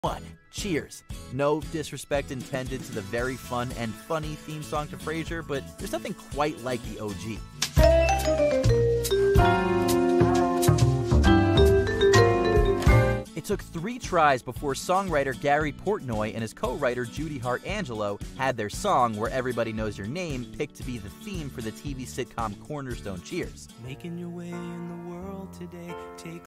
1. Cheers. No disrespect intended to the very fun and funny theme song to Frasier, but there's nothing quite like the OG. It took 3 tries before songwriter Gary Portnoy and his co-writer Judy Hart Angelo had their song, Where Everybody Knows Your Name, picked to be the theme for the TV sitcom Cornerstone Cheers. Making your way in the world today, take